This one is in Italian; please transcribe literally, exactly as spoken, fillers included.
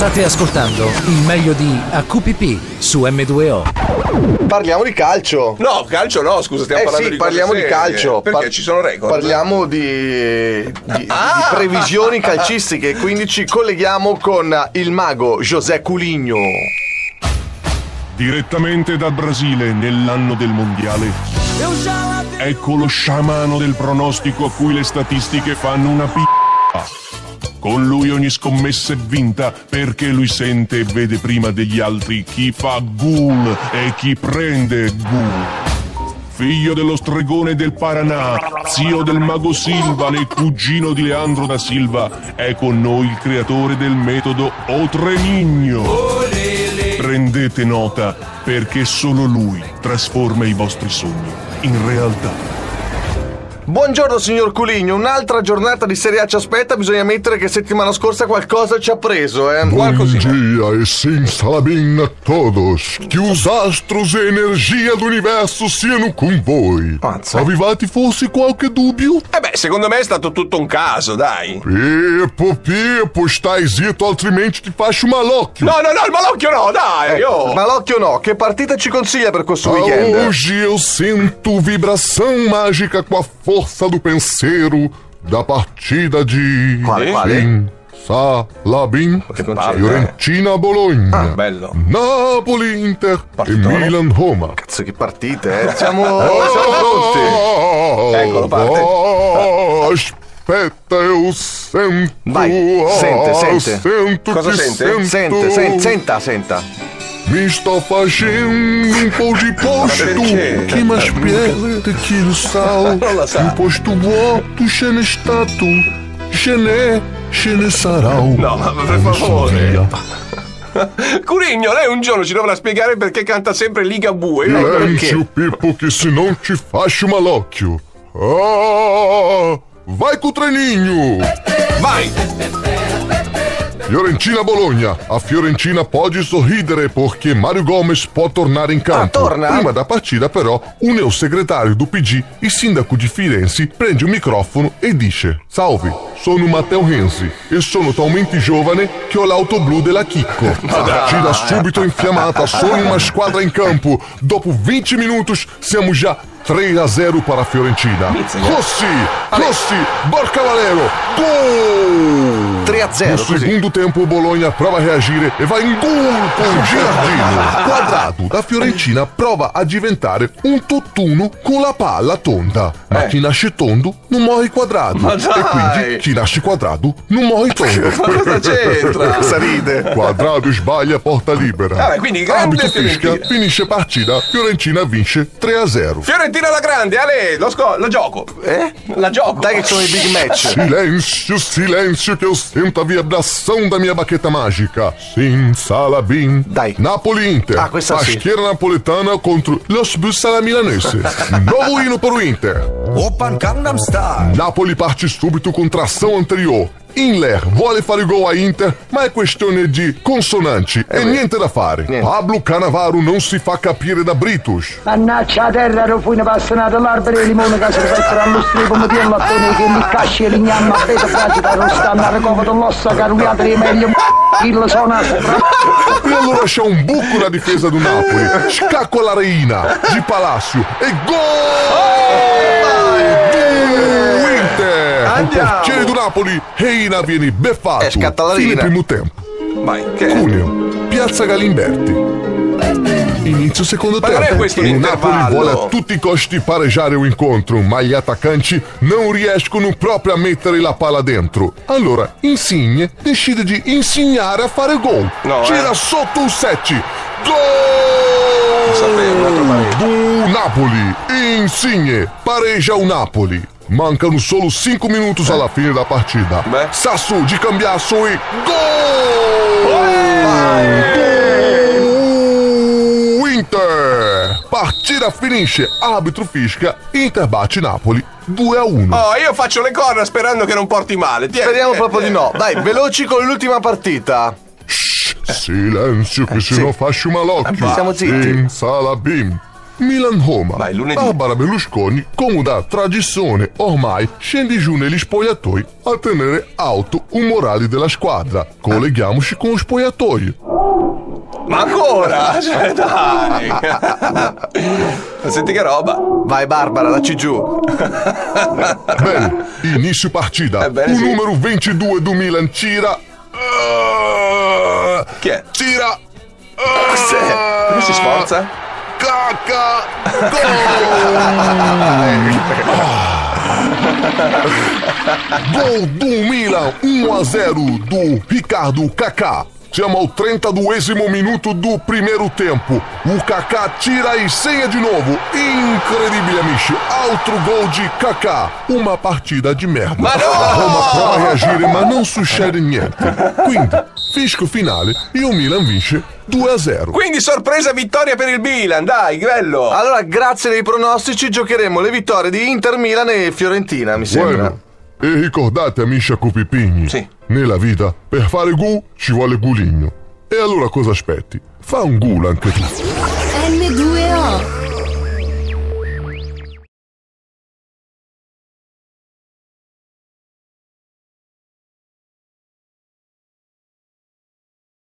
State ascoltando il meglio di A Q P P su M due O. Parliamo di calcio. No, calcio no, scusa, stiamo eh parlando sì, di cose parliamo serie. di calcio. Perché Par- ci sono record. Parliamo di, di, Ah! di previsioni calcistiche, quindi ci colleghiamo con il mago José Culigno. Direttamente dal Brasile nell'anno del mondiale. Ecco lo sciamano del pronostico a cui le statistiche fanno una p***a. Con lui ogni scommessa è vinta perché lui sente e vede prima degli altri chi fa gol e chi prende gol. Figlio dello stregone del Paraná, zio del mago Silva e cugino di Leandro da Silva, è con noi il creatore del metodo Otrenigno. Prendete nota perché solo lui trasforma i vostri sogni in realtà. Buongiorno signor Culigno, un'altra giornata di Serie A ci aspetta, bisogna ammettere che settimana scorsa qualcosa ci ha preso, eh. Bom dia e simsalabim a todos. Que os astros e energia do universo siano con voi. Mazza. Avevate forse qualche dubbio? Eh beh, secondo me è stato tutto un caso, dai. Pippo, Pippo, stai zitto, altrimenti ti faccio malocchio. No, no, no, il malocchio no, dai. Oh. Malocchio no, che partita ci consiglia per questo weekend? Hoje eu sinto vibração mágica com a força do penseiro da partida de Quale, quale? Salabim, Fiorentina Bologna, Ah, bello. Napoli Inter Partitone. e Milan Roma. Cazzo, che partite, eh? Siamo, siamo pronti. Eccolo, parte. Oh, aspetta, eu sento. Vai, sente, sente. Sento Cosa che sente? sento. Sente, sen- senta, senta. Mi sto facendo un po' di posto perché? che mi aspetta che lo sa. Non la sa. Un posto vuoto ce n'è stato, ce n'è, ce ne sarà. No, ma per favore. Curigno, lei un giorno ci dovrà spiegare perché canta sempre Liga Bue. No, perché? Silenzio Pippo che se non ci faccio malocchio. Ah, vai con Trenigno. Vai! Fiorentina Bologna. A Fiorentina pode sorridere perché Mario Gomes può tornare in campo. Ah, torna? Prima da partita però un neosegretario do P G, il sindaco di Firenze, prende un microfono e dice: Salve, sono Matteo Renzi e sono talmente giovane che ho l'auto blu della Chicco. Partita subito infiammata, solo uma squadra in campo. Dopo venti minuti siamo già tre a zero para a Fiorentina. Rossi, Rossi, Borca Valero, gol! tre a zero, No così. segundo tempo o Bologna prova a reagire e va in gol con Giardino. Quadrado da Fiorentina prova a diventare un tutt'uno con la palla tonda. Ma Eh. chi nasce tondo non muore quadrado. Ma E dai! quindi chi nasce quadrado non muore tondo. Ma cosa c'entra? Cosa ride? Quadrado sbaglia, porta libera. Vabbè, quindi grande Arbitro fischia, Fiorentina. finisce partita, Fiorentina vince tre a zero. Fiorentina alla grande, Ale, lo, sco- lo gioco. Eh? La gioco. Dai che sono i big match. Silêncio, silêncio que eu sinto a vibração da minha baqueta mágica. Sim, Salabim. Dai. Napoli Inter. Ah, questa a sì. schiera napoletana contro Los Bussala Milanese. Novo hino para o Inter. Open Gangnam Style. Napoli parte subito com tração anterior. Inler vuole fare gol a Inter, ma è questione di consonanti e niente da fare. Niente. Pablo Cannavaro non si fa capire da Britus. Mannaggia la terra, ero fu una passata l'albero di limone che si rifletterà allo stripo come di lattone che mi casci e lignamma a beta fragita non stanno a recomodo l'ossa carugliata di meglio il suona E allora c'è un buco na difesa do Napoli. Scacco alla Reina di Palacio e gol do Inter. O Andiamo. portiere do Napoli, Reina, viene beffato. Eh, scatta la Fine Reina. primo tempo. Vai, che è? Cuneo, Piazza Galimberti. Inizio secondo Ma non tempo. è questo O l'intervallo. Napoli vuole a tutti i costi pareggiare o incontro, ma gli attaccanti non riescono proprio a mettere la palla dentro. Allora Insigne decide di insegnare a fare gol. No, Gira eh. sotto un secci. Gol! sapevo, un altro pareggio. Do Napoli. Insigne pareggia o Napoli. Mancano solo cinque minuti alla fine da partita. Beh. Sasso di cambiasso e gol! Do Inter! Partita finisce, arbitro fischia, Inter batte Napoli due a uno. Oh, io faccio le corna sperando che non porti male. Tieni. Speriamo proprio di no. Dai, veloci con l'ultima partita. Silenzio che se sì. no faccio malocchio. Stiamo zitti. In Salabim. Milan-Roma. Vai, lunedì. Barbara Berlusconi, come da tradizione ormai, scende giù negli spogliatoi a tenere alto un morale della squadra. Colleghiamoci con lo spogliatoio. Ma ancora? Cioè, dai! Senti che roba! Vai Barbara, dacci giù. Bene, inizio partita. Ebbene, Un sì. numero ventidue do Milan tira. Uh, Chi è? Tira. Cos'è? Come si sforza? Cacca. Gol do Milan, uno a zero do Ricardo Kaká. Siamo ao trentaduesimo minuto do primeiro tempo. O Kaká tira e segna di nuovo. Incredibile, amici. Altro gol di Kaká. Uma partida de merda. Ma no! A Roma prova a reagire, ma non succede niente. Quindi, fischio finale e o Milan vince due a zero. Quindi sorpresa vittoria per il Milan, dai, bello! Allora, grazie dei pronostici, giocheremo le vittorie di Inter, Milan e Fiorentina, mi sembra. Bueno, e ricordate, amici Cupipigni, Sì. nella vita per fare gol ci vuole guligno. E allora cosa aspetti? Fa un gol anche tu. M due O